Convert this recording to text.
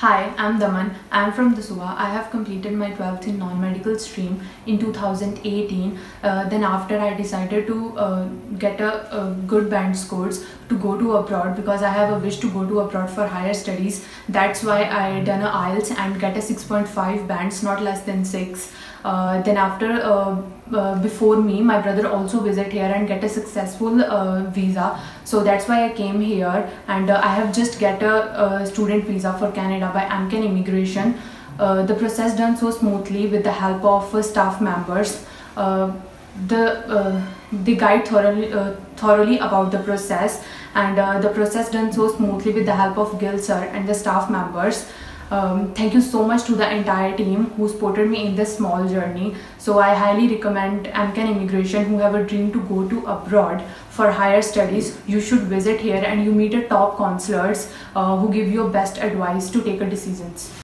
Hi, I'm Daman. I'm from Dasuya. I have completed my 12th in non-medical stream in 2018. Then after I decided to get a good band scores to go to abroad because I have a wish to go to abroad for higher studies. That's why I done a IELTS and get a 6.5 bands, not less than 6. Then after before me, my brother also visit here and get a successful visa. So that's why I came here, and I have just get a student visa for Canada by Amcan immigration. The process done so smoothly with the help of staff members. They guide thoroughly about the process, and the process done so smoothly with the help of Gil sir and the staff members. Thank you so much to the entire team who supported me in this small journey. So I highly recommend Amcan Immigration who have a dream to go to abroad for higher studies. You should visit here and you meet a top counselors who give you best advice to take a decisions.